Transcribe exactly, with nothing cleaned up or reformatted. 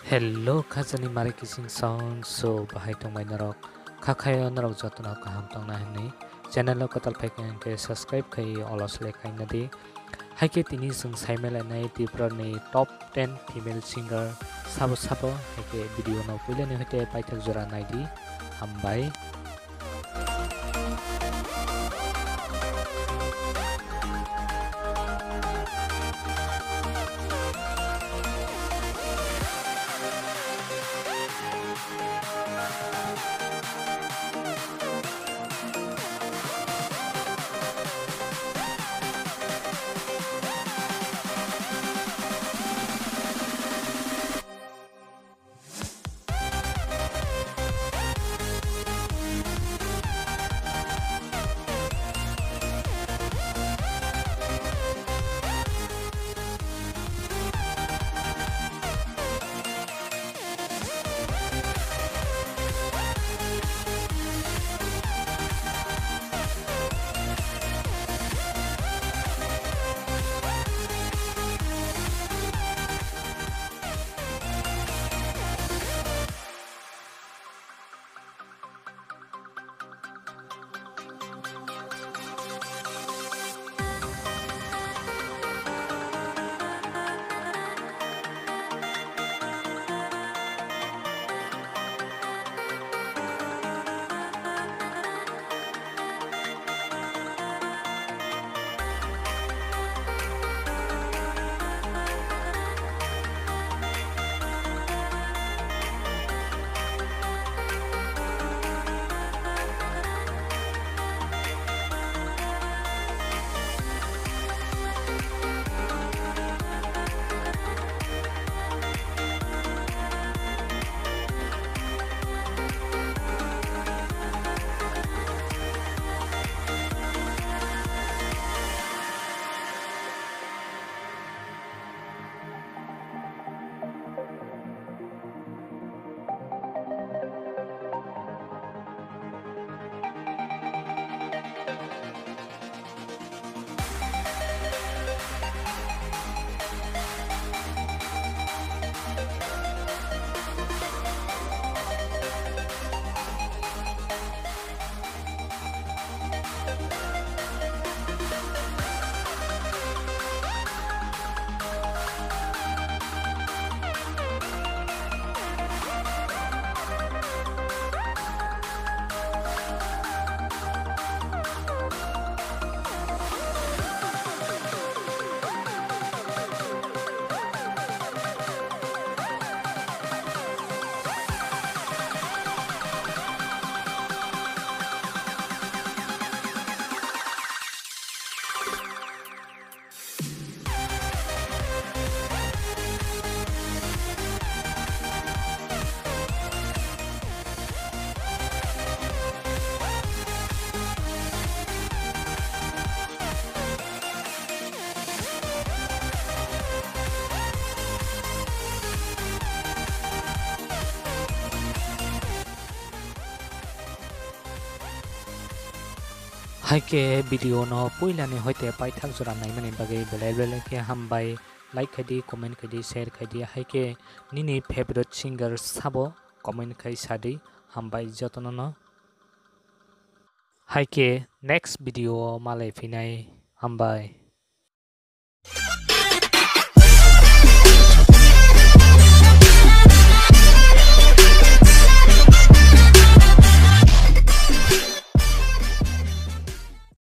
Hello khajani mari kising song so bahai tongmai narok khakhayo narok jotona kaham tongna hini channel o katal phaiken ke subscribe khai olos lekai nadi haike tini sung saimela nai tipra ni top ten female singer sabo sabo haike video no puile ni hote paithak jora naidi hambai haike video no puilani hoite paithak jora naimani bagai belai belai ke hambai like khadi comment khadi share khadi haike nini favorite singer sabo comment khai sadi hambai jotono no haike next video malai phinai hambai।